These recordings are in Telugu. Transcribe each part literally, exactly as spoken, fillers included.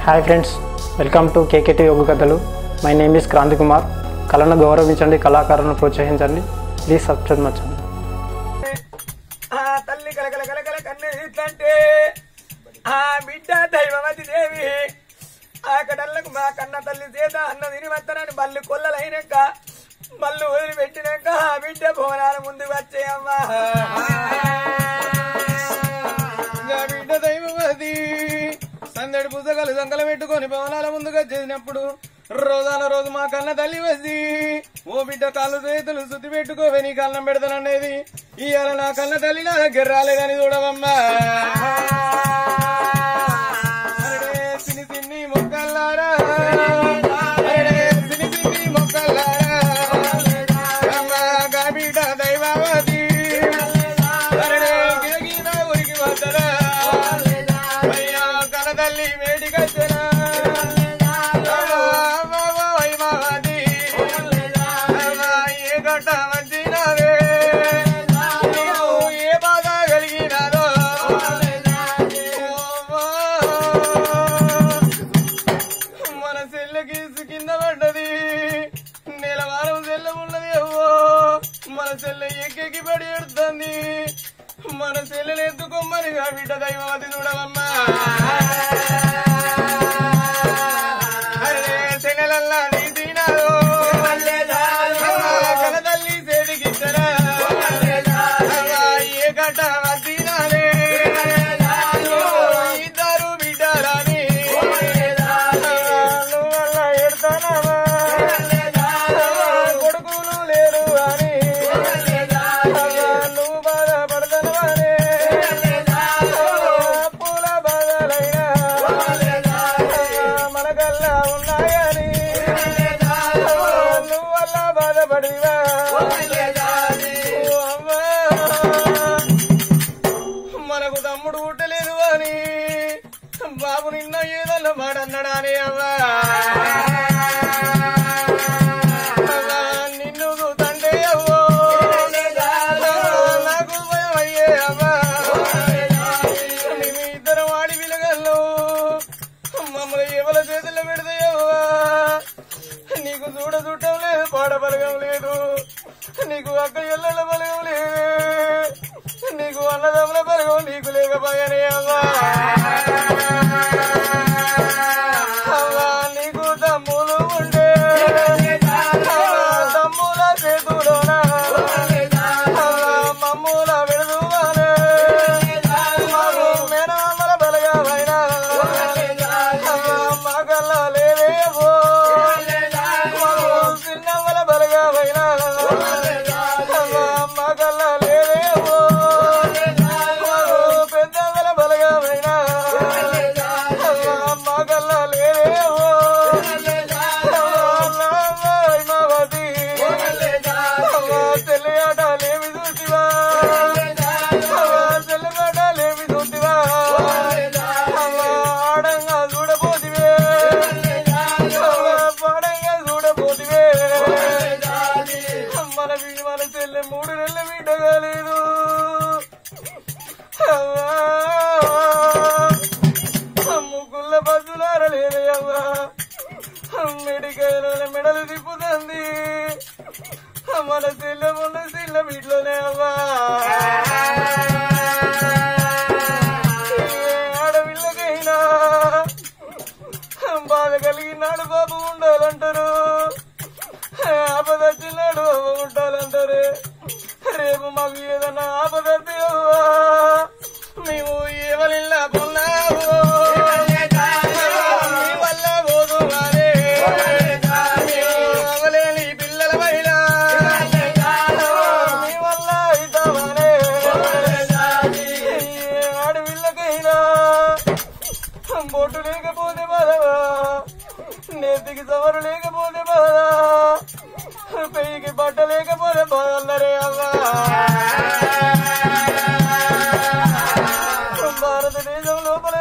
Hi friends, welcome to KKT యోగ కథలు. My name is Kranti Kumar. కళను గౌరవించండి, కళాకారులను ప్రోత్సహించండి. Please subscribe my channel. తల్లి కలకల కలకల కన్ను ఇట్లంటే ఆ బిడ్డ దైవమతి దేవి ఆ కడళ్లకు మా కన్న తల్లి చేత అన్న తిని వస్తానని బల్లి కొల్లలైనాక బల్లు వదిలిపెట్టినాక ఆ బిడ్డ భవనాల ముందు వచ్చే అమ్మా బిడ్డ దైవమతి సందడి పుస్తకాలు సంకలం పెట్టుకొని భవనాల ముందుగా చేసినప్పుడు రోజాల రోజు మా కన్న తల్లి వచ్చి ఓ బిడ్డ కాళ్ళు చేతులు శుద్ధి పెట్టుకోవే నీ కన్నం పెడతాననేది. ఇవాళ నా కన్న తల్లి నా దగ్గర రాలేదని చూడవమ్మా. తిని తిన్ని మొక్కల్లారా తిని తిన్ని మొక్కల్లారా గా బిడ్డ దైవావతి గిరగీన ఉరికి వద్దరా అయ్యా కన్న తల్లి వేడికొచ్చరా కింద పడ్డది నెలవారం సెల్ల ఉన్నది. అవ్వో మన సెల్ల ఎక్కెక్కి పడి ఎడుతుంది. మన సెల్లెలు ఎత్తుకోమ్మనిగా బిడ్డ దైవమతి చూడవమ్మా. అరే సెల్లెలల్లా నీ తినాలో కన తల్లి సేదికిచ్చరా ఏ గడ్డ తినాలే ఇద్దరు బిడ్డరాని కొడుకులు లేరు అని నువ్వు బాధపడతాను అని పూల బాధలైనా మనకల్లా ఉన్నాయని నువ్వు వల్ల బాధపడివా మనకు తమ్ముడు పుట్టలేదు అని బాబు నిన్న ఏదన్నా మాడన్నాడా అని అవ్వా నిన్ను తండ్రి అవ్వో నాకు భయం అయ్యే అవ్వా మేము ఇద్దరం ఆడి పిలగలను మమ్మల్ని ఎవల చేతుల్లో పెడతాయవ్వా. నీకు చూడ చుట్టం లేదు, పాడ బలగం లేదు, నీకు అక్క ఎల్లల బలగం లేదు, నీకు అన్నదమ్ముల బలగం నీకు లేకపోయానే అవ్వా. అవ్వా నీకు తమ్ములు ఉండే తమ్ముల చేతులోన మమ్ముల విడుదలే మేనమ్మల బలగమైనా మగల్లా లేవేవో చిన్నమ్మల బలగమైనా మగల్లా లేవేవో పెద్దమ్మల బలగమైనా మగల్లా లేవేవో మవతి తెలియటాలేమి చూసివా తెలియటాలేమి చూసివా ఆడంగా చూడబోతివే పాడంగా చూడబోతివే మన మన చెల్లె మూడు నెలల బిడ్డ కాలేదు. ముగ్గుల బస్సులారలేదే అవ్వా మెడికల్ మెడలు తిప్పుతుంది. మన చెల్ల ఉన్న చెల్ల వీటిలోనే అవ్వా. ఆడపిల్లకైనా బాధ కలిగినాడు బాబు ఉండాలంటారు, ఆపద వచ్చినాడు బాబు ఉండాలంటారు. రేపు మాకు ఏదన్నా ఆపద అవ్వా మేము ఎవరిల్లా పొన్నావు వల్ల పోదు వారే అవలేని పిల్లల మహిళ మీ వల్ల ఇద్దామనే ఆడపిల్లకైనా బొట్టు లేకపోతే బాధవా, నేతికి సవరు లేకపోతే బాధ, పెయ్యికి బట్ట లేకపోతే బాధల్లరే అవ్వా. భారతదేశం లోపల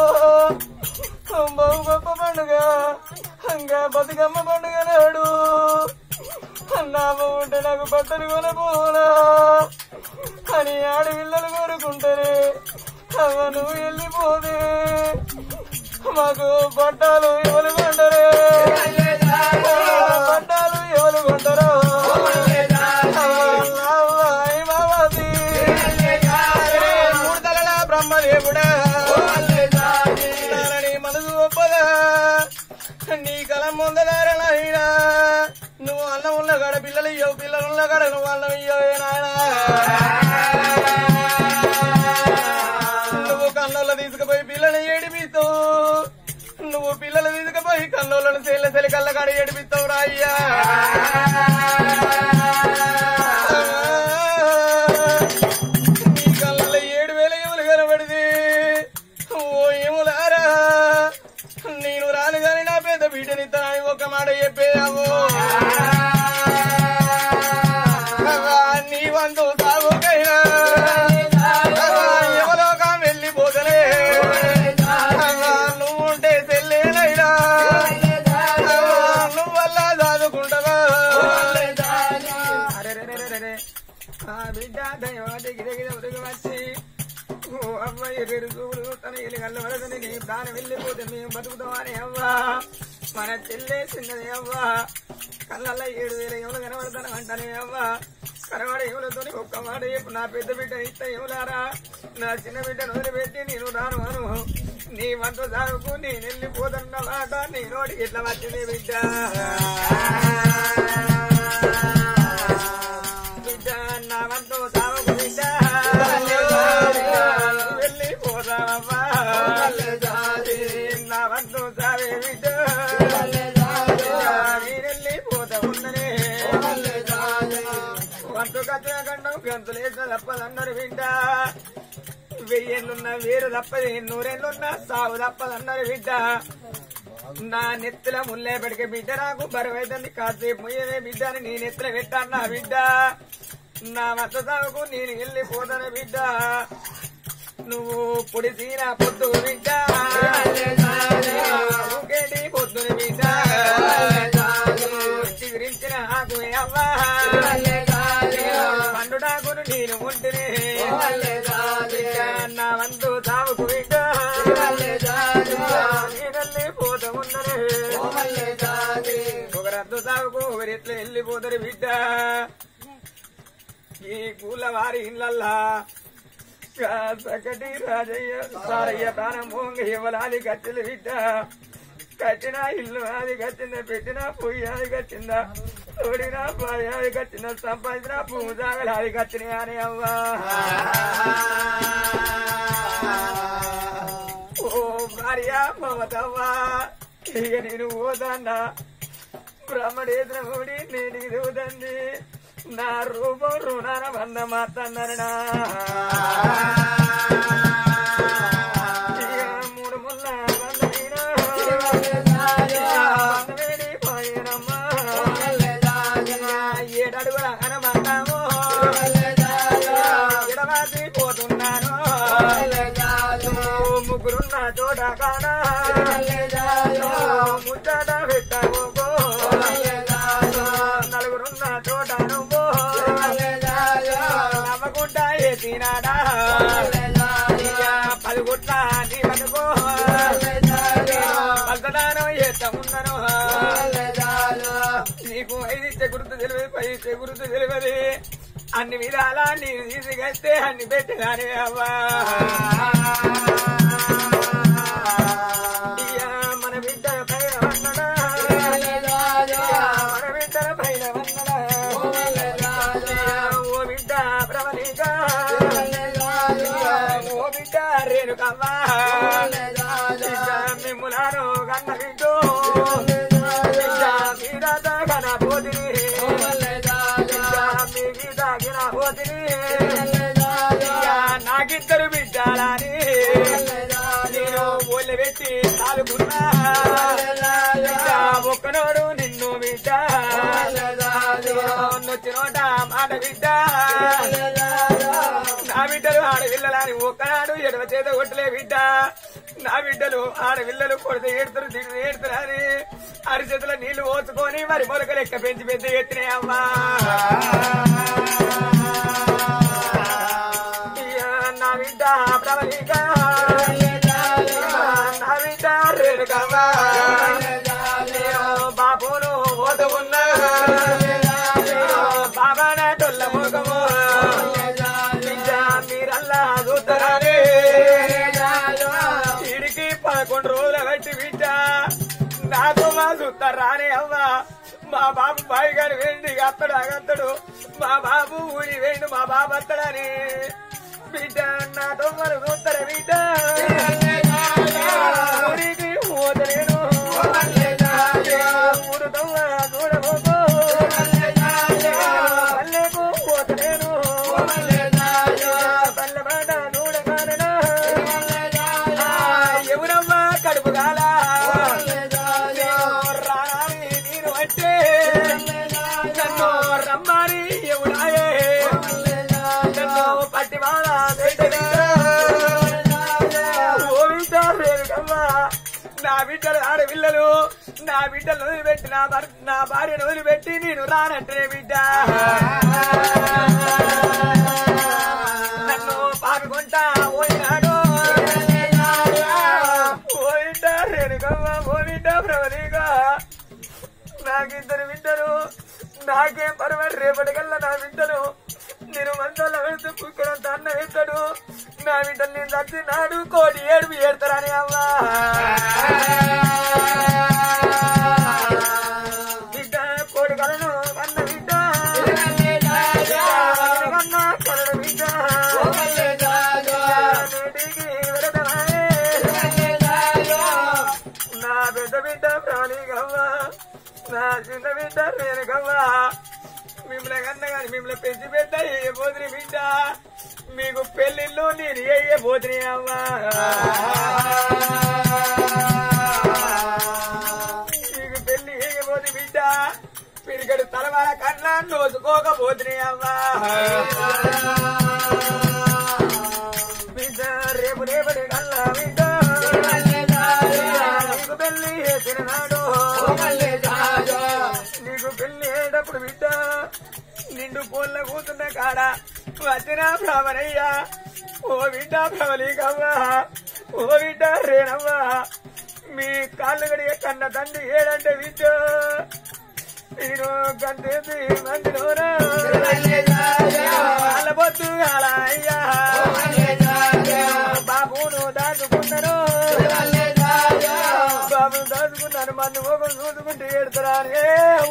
బహు గొప్ప పండుగ ఇంకా బతుకమ్మ పండుగ నాడు నామ ఉంటే నాకు బట్టలు కొనపోనా అని ఆడపిల్లలు కోరుకుంటారే. అవ్వ నువ్వు వెళ్ళిపోతే మాకు పట్టాలు ఎవరు కొంటారు పట్టాలు ఎవరు కొంటారు మూడు తలల బ్రహ్మదేవుడా మనసు ఒప్పదా నీ కలం ముందదారనైనా నువ్వు అన్నం ఉన్న కాడ పిల్లలు ఇయ్యవు పిల్లలు ఉన్న కాడ నువ్వు అన్నం ఇయ్యవే నాయనా నువ్వు కన్నోళ్ళ తీసుకుపోయి పిల్లలు ఏడిపిస్తావు నువ్వు పిల్లలు తీసుకుపోయి కన్నోళ్ళను సేళ్ళ సెలి కళ్ళ కాడ ఏడిపిస్తావు రాయ్యా నీ కళ్ళలో ఏడు వేల ఎములు కనబడిది ఓ ఎములారా నేను రాను గాని నా పెద్ద బిడ్డనిస్తానని ఒక మాట చెప్పేయావు నీ వంతు సాగుకైనా ఎవలోగా వెళ్ళిపోతలే నువ్వుంటే చెల్లేనైనా నువ్వల్లా దాదుకుంటావా బిడ్డ దగ్గర వచ్చి ఓ అమ్మాయి రెండు చూపులు తన ఇల్లు కళ్ళ వరదని నీ ప్రాణం వెళ్ళిపోతే మేము బతుకుతామని అవ్వా మన చెల్లే చిన్నది అవ్వా కళ్ళల్లో ఏడు వేల ఎవరు కనబడతాను అంటానే అవ్వా కనబడ ఎవరితో ఒక్క మాట చెప్పు నా పెద్ద బిడ్డ ఇస్త ఎవరారా నా చిన్న బిడ్డను వదిలిపెట్టి నేను రాను అను నీ వంట సాగుకు నేను వెళ్ళిపోతున్న మాట నీ నోటికి ఎట్లా వచ్చింది బిడ్డ బిడ్డ నా వంట సాగుకు బిడ్డ వెళ్ళిపోతావమ్మా నా వంట సాగే బిడ్డ మీరెళ్ళిపోతా ఉన్ననే వంట కచ్చిన కండం గంతులేసిన తప్పదన్నారు బిడ్డ వెయ్యేళ్ళున్నా వేరు తప్పది నూరేళ్ళున్నా సాగు తప్పదన్నారు బిడ్డ నా నెత్తుల ముల్లే పెడికే బిడ్డ నాకు బరువైతుంది కాసేపు ముయ్యవే బిడ్డ అని నీ నెత్తుల పెట్టాను నా బిడ్డ నా మత సాగుకు నేను వెళ్ళిపోతాను బిడ్డ నువ్వు పొడి తీర పొద్దు బిడ్డ ఊకేటి పొద్దున బిడ్డ చిగురించిన ఆకు అవ్వా పండుడాకును నేను ఉంటేనే నా వంతు తావుకు బిడ్డ వెళ్ళిపోతా ఉన్నరే ఒకరంతు తావుకు ఒకరెట్లు వెళ్ళిపోతారు బిడ్డ ఈ కూల వారి ఇళ్ళల్లా సకటి రాజయ్య సారయ్య ప్రాణం భూంగ ఇవ్వలాది కట్టెలు బిడ్డ కట్టిన ఇల్లు అది కట్టిందా పెట్టిన పొయ్యి అది కట్టిందా తోడినా పాయ అది కట్టిన సంపాదించిన భూమి జాగలు అది కట్టినా అని అవ్వా ఓ భార్య మమతవ్వా ఇక నేను పోతాన్నా బ్రహ్మడేంద్ర మూడి నేను ఇదువుతంది నా రూపం రుణాన బంధ మాతన్నరనా మూడు ముళ్ళ బంధమైనా బంధమేడి పోయినమ్మా ఏడడుగుల అనమంటాము ఎడవాసి పోతున్నాను ముగ్గురున్న చోట కానా ముచ్చట పెట్టావు నలుగురున్న చోట నువ్వు నవ్వకుండా ఎత్తినాడా పలుగుట్ల నీ బతుకో పలతడాను ఎత్త ఉన్నను నీకు ఐదిచ్చే గుర్తు తెలియదు పైసే గుర్తు తెలియదు అన్ని విధాలా నీరు తీసుకొస్తే అన్ని పెట్టినానే అవ్వా మన బిడ్డ పైన వన్నడా మన బిడ్డ పైన వన్నడా ఓ బిడ్డ ప్రవళిక ఓ బిడ్డ రేణుకవ్వా మిమ్ములాను గన్న బిడ్డో మీద గన పోతిని మీ తాగిన పోతిని నాకిద్దరు బిడ్డాలని నేను ఒళ్ళు పెట్టి తాలుకున్నా ఒక్కనోడు నిన్ను బిడ్డ నొచ్చినోట మాట బిడ్డ నా బిడ్డలు ఆడపిల్లలని ఒక్కనాడు ఎడవ చేత కొట్టలే బిడ్డ నా బిడ్డలు ఆడపిల్లలు కొడితే ఏడుతారు తిండి ఏడుతారు అని అరిచేతుల నీళ్లు ఓచుకొని మరి మొలక లెక్క పెంచి పెద్ద ఎత్తినే అమ్మా నా బిడ్డ ప్రవళిక నా బిడ్డ రే బాబును పోతూ ఉన్నా బాబా నా తొల్ల ముఖము మీరల్లా చూస్తారని ఇడికి పదకొండు రోజుల బట్టి బిడ్డ నాకు మా చూస్తారానే అవ్వా మా బాబు బాయి గారు వేండి అత్తడు అగత్తడు మా బాబు ఊరి వేండు మా బాబు అత్తడని బిడ్డ నాతో మరి చూస్తారా బిడ్డ ఊరికి పోతలేను ఊరు తవ్వ చూడబోకు పల్లెకు పోతలేను పల్లె మాట చూడగాననా ఎవరమ్మా కడుపు కాల రాని నేను అంటే నన్ను రమ్మని ఎవడాయే నన్ను పట్టి బాధ నా బిడ్డలు ఆడపిల్లలు నా బిడ్డలు వదిలిపెట్టి నా భర్త నా భార్యను వదిలిపెట్టి నేను రానంటే బిడ్డ నన్ను పాడుకుంటా పోయినాడు పోయింటా రేణుకమ్మ పోయింటా ప్రవళిగా నాకిద్దరు బిడ్డలు నాకేం పర్వాలేదు రేపటికల్లా నా బిడ్డలు నేను మందల్లో వెళ్తూ పుక్కడంత అన్న వెళ్తాడు నా బిడ్డలు నేను చచ్చినాడు కోటి ఏడుపు ఏడతారని అవ్వా బిడ్డ కోడి కలను అన్న బిడ్డ కన్నా కలడు బిడ్డ నేటికి వెళతానే నా పెద్ద బిడ్డ ప్రాణిగవ్వా నా చిన్న బిడ్డ రేణుకవ్వా మిమ్మల్ని కన్నా కానీ మిమ్మల్ని పెంచి పెద్ద ఏ పోతుని బిడ్డ మీకు పెళ్లిళ్ళు నేను ఏ పోతుని అవ్వా మీకు పెళ్లి ఏయబోతు బిడ్డ పిరిగడు తలవాల కన్నా నోసుకోకపోతుని అవ్వా బిడ్డ రేపు రేపటి కల్లా బిడ్డ నీకు పెళ్లి చేసిన నాడు నీకు పెళ్లి అయ్యేటప్పుడు బిడ్డ నిండు పోల్ల కూతున్న కాడ వచ్చిన భ్రమణయ్యా ఓ బిడ్డ భ్రమలీకవ్వా ఓ బిడ్డ రేనవ్వా మీ కాళ్ళు గడిగే కన్న తండ్రి ఏడంటే బిడ్డ నేను గంటేసి మందిలోనా వాళ్ళ పొద్దు కాల అయ్యా బాబును దాచుకున్నాను బాబును దాచుకున్నాను మందు మొగలు చూసుకుంటూ ఏడుతారే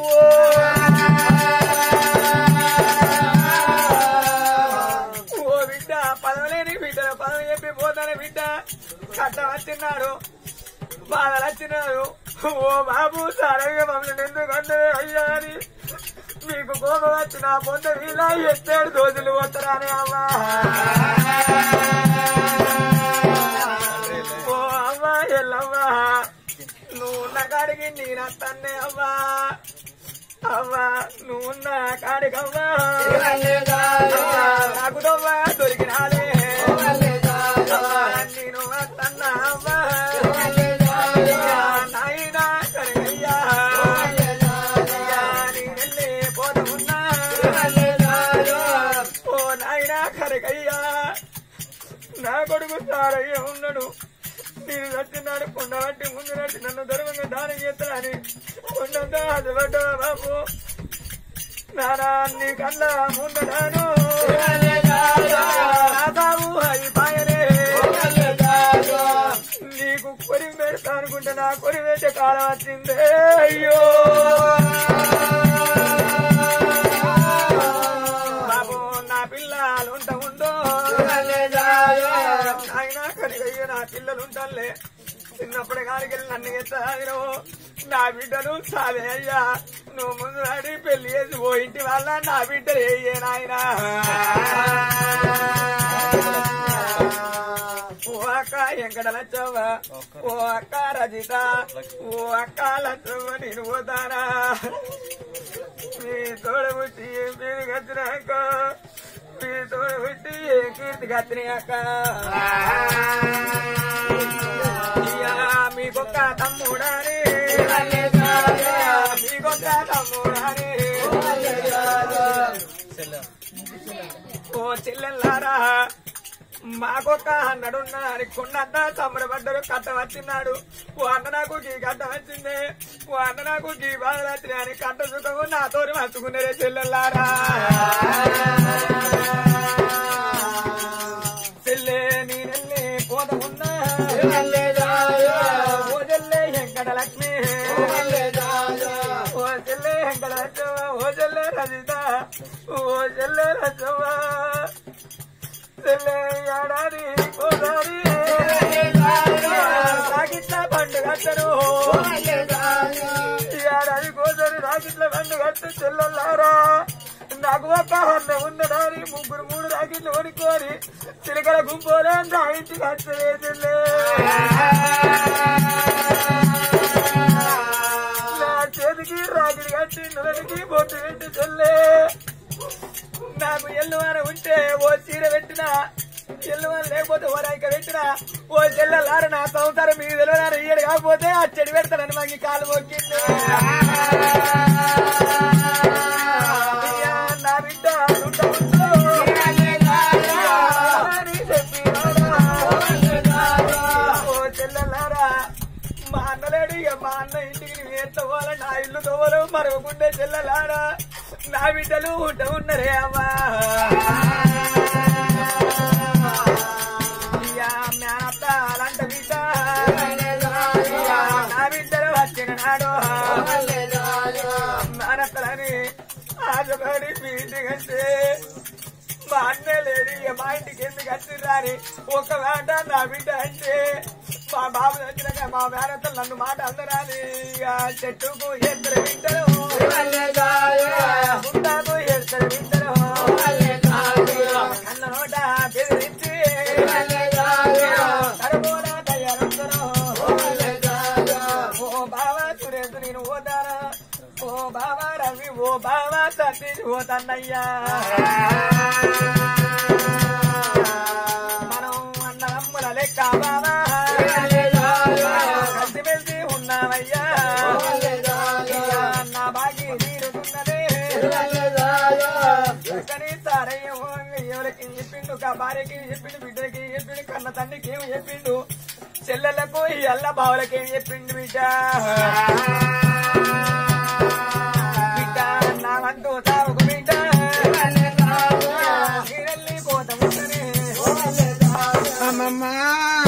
ఓ బిడ్డ పదవలేని బిడ్డ పదవి చెప్పి పోతానే బిడ్డ కట్ట వచ్చిన్నాడు బాధలు వచ్చినాడు ఓ బాబు సరగా మమ్మల్ని ఎందుకంటే అయ్యా అని మీకు కోపం వచ్చిన పొంద వీళ్ళ ఎత్తేడు దోజులు పోతారని అమ్మా ఓ అమ్మా ఎల్లమ్మా నువ్వు ఉన్న కాడికి నేనత్తానే అమ్మా అవ్వా నువ్వున్న కాడికవ్వా నాకు దొవ్వా దొరికినాలే నేను వస్తన్నా అవ్వా నాయనా కరగయ్యా నేనెళ్ళి పోతున్నా ఓ నాయనా కరగయ్యా నా కొడుకు సారయ్య ఉన్నాడు నేను చచ్చినాడు కొండ బట్టి ముందు నడిచి నన్ను దొరకంగా దానం చేస్తానని కొండంతా అదబడ్డా బాబు నానా నీ కన్నా ముందడాను బాబు అయిపోయనే నీకు కొరి పెడతా అనుకుంటే నా కొరి వేసే కాలం వచ్చిందే అయ్యో బాబు నా పిల్లలు ఉంట ఉండో ఆయన కరిగయ్యో నా పిల్లలు ఉంటాలే చిన్నప్పటి కాడికెళ్ళి నన్ను ఎత్తారు నా బిడ్డలు సాదే అయ్యా నువ్వు ముందు నాడి పెళ్లి చేసి ఓ ఇంటి వల్ల నా బిడ్డలు ఏ నాయనా ఓ అక్క ఎక్కడ లచ్చవ్వ ఓ అక్క రజిత ఓ అక్క లచ్చవ్వ నేను పోతానా మీ తోడబుట్టి ఏం పేరు కచ్చినాక మీ తోడబుట్టి ఏం కీర్తి కచ్చినాక మీకొక్క తమ్ముడాని మీకొక్క తమ్ముడాని ఓ చెల్లెల్లారా మాకొక్క అన్నడున్నా అని కొండంతా సంబరపడ్డారు. కట్ట వచ్చిన్నాడు ఓ అన్న నాకు గీ కట్ట వచ్చింది, ఓ అన్న నాకు గీ బాధలు వచ్చినాయి అని కట్ట సుఖము నాతో మచ్చుకునేదే చెల్లెల్లారా. చెల్లె నేనెళ్ళి కోత ఉన్నా ఓ చెల్లె వెంకట లక్ష్మి, ఓ చెల్లె వెంకట లక్ష్మ, ఓ చెల్లె రజిత, ఓ చెల్లె లక్ష్మ, చెల్లె ఏడాది కోసారి రాగిట్ల పండు కట్టరు, ఏడాది కోసారి రాగిట్ల పండు కట్టు చెల్లెల్లారా. నాకు ఒక అన్న ఉన్నదాని ముగ్గురు మూడు రాగిట్లు కొనుక్కోని చిలకల గుంపోలే నా ఇంటికి వచ్చే చెల్లె. నా చేతికి రాగిడి కట్టి నులటికి బొట్టు పెట్టి చెల్లె. నాకు ఎల్లువాన ఉంటే ఓ చీర పెట్టినా, ఎల్లువాన లేకపోతే ఓ రైక పెట్టినా, ఓ చెల్లెల్లార నా సంసారం మీకు తెలియదారు ఇయ్యడు కాకపోతే ఆ చెడు పెడతానని మాకు కాలు మొక్కింది. నా బిడ్డ ఓ చెల్లెల్లారా మా అన్నలేడు ఇక మా అన్న ఇంటికి నువ్వు ఏం తవ్వాలి నా ఇల్లు తవ్వలు మరవకుండే చెల్లెల్లారా. నా బిడ్డలు ఉంట ఉన్నరే అమ్మా మేనత్త అలాంట బిడ్డ నా బిడ్డలు వచ్చిన నాడు మేనత్తలని ఆశపడి మీ ఇంటికంటే మా అన్నే లేదు ఇక మా ఇంటికి ఎందుకు వచ్చిర్రా అని ఒక మాట నా బిడ్డ అంటే మా బాబు వచ్చినాక మా మేనత్తలు నన్ను మాట అందరాని ఇక చెట్టుకు ఎద్దరు బిడ్డలు గుండాకు ఎద్దరు బిడ్డలు అన్న నోట బెదిరించి తరబోనా తయారందరూ ఓ బావా సురేంద్ర నేను పోతానా, ఓ బావా రవి, ఓ బావా సతీష్ పోతాన్నయ్యా. మనం అన్నదమ్ముల లెక్క బావా కలిసి మెలిసి ఉన్నామయ్యా. నా బాగి తీరుతున్నదే కానీ సారయ్య ఎవరికి చెప్పిండు, కా భార్యకి చెప్పిండు, బిడ్డకి చెప్పిండు, కన్న తండ్రికి ఏమి చెప్పిండు, చెల్లెలకు ఈ అల్ల బావులకి ఏమి చెప్పిండు. బిడ్డ బిడ్డ నా వంతు తావుకు బిడ్డ నీరెళ్ళి పోతాముంటనే అమ్మమ్మా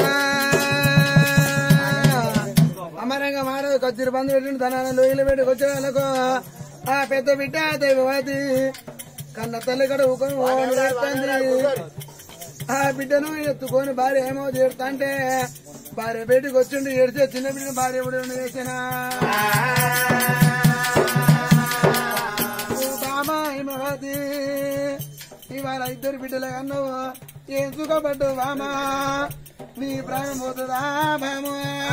అమరంగా మాడదు కొద్దిరు బంధు పెట్టిండు తన లోయలు పెట్టి వచ్చే వాళ్ళకు ఆ పెద్ద బిడ్డ దైవవాది కన్న తల్లి కూడా ఊకొని ఆ బిడ్డను ఎత్తుకొని భార్య ఏమో చేరుతా అంటే భార్య బయటకు వచ్చిండు ఏడిచే చిన్న బిడ్డ భార్య కూడా వేసినా బామా హిమవతి ఇవాళ ఇద్దరు బిడ్డలు అన్నావు ఏం సుఖపడ్డు బామా నీ ప్రాణం పోతుందా బామా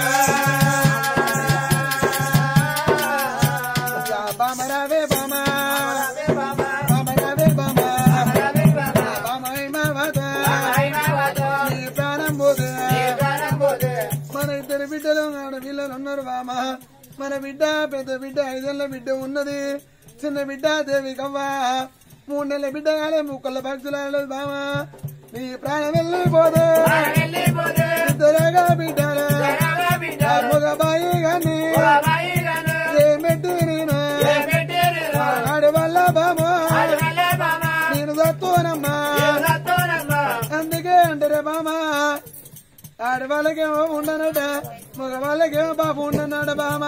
బామ రావే బామా బామ రావే బామా బామ హిమవత నీ ప్రాణం పోతే మన ఇద్దరు బిడ్డలు ఆడ పిల్లలు ఉన్నారు బామా మన బిడ్డ పెద్ద బిడ్డ ఐదేళ్ల బిడ్డ ఉన్నది చిన్న బిడ్డ దేవి కవ్వ మూడు నెలల బిడ్డ కాలే ముక్కల భక్తులు బామా నీ ప్రాణం వెళ్ళిపోతే ఇద్దరుగా బిడ్డలు మగ బాయి గాని ఏమెట్టి నేను ఆడి వల్ల బామా నేను చత్తోనమ్మా అందుకే అంటారే బామా ఆడి వాళ్ళకేమో ఉండనట మగ వాళ్ళకేమో బాబు ఉండన్నాడు బామా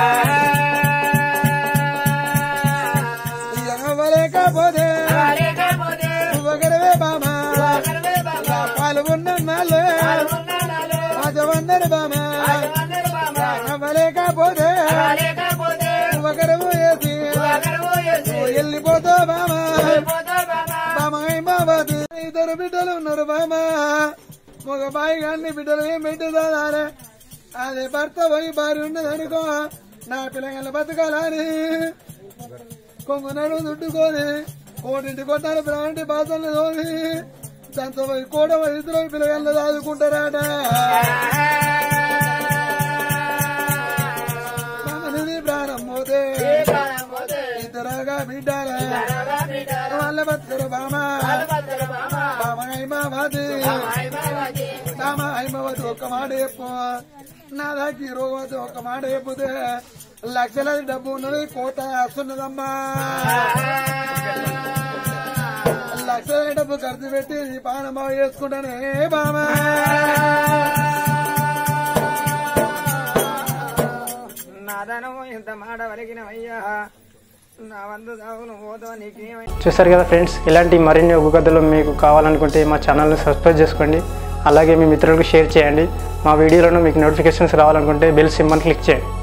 ఇవ్వలేకపోతే ఇవ్వగలవే బామా పాలు ఉన్నాళ్ళు అజవన్నరు బామా ఇవ్వలేకపోతే ఇవ్వగలవు వేసి వెళ్ళిపోతావు బామా బామా బాబాది ఇద్దరు బిడ్డలు ఉన్నారు బామా మగ బాయి గాని బిడ్డలు ఏం పెట్టేదారే అదే భర్త పోయి భార్య ఉన్నది అనుకో నా పిల్లగాళ్ళ బతకాలని కొంగునడు దుడ్డుకొని కోటింటి కొట్టాలి ప్రాంటి బాధలు తోని దాంతో పోయి కోట ఇద్దరు పిల్లగాళ్ళు దాదుకుంటారట ప్రాణం పోతే ఇద్దరుగా బిడ్డారా వాళ్ళ బతుకరు బామా బామా బామా మాట చెప్పు నా దాకా ఈ రోజు ఒక మాట చెప్పితే లక్షలాది డబ్బు ఉన్నది కోట వస్తున్నదమ్మా లక్షలాది డబ్బు ఖర్చు పెట్టి నీ పానం బాగా చేసుకుంటానే బామా నాదనము ఇంత మాట వలికినవయ్యా నా వంద దావును పోతా నీకేమై చూసారు కదా ఫ్రెండ్స్, ఇలాంటి మరిన్ని ఒగ్గు కథలు మీకు కావాలనుకుంటే మా ఛానల్ని సబ్స్క్రైబ్ చేసుకోండి. అలాగే మీ మిత్రులకు షేర్ చేయండి. మా వీడియోలను మీకు నోటిఫికేషన్స్ రావాలనుకుంటే బెల్ సింబల్ క్లిక్ చేయండి.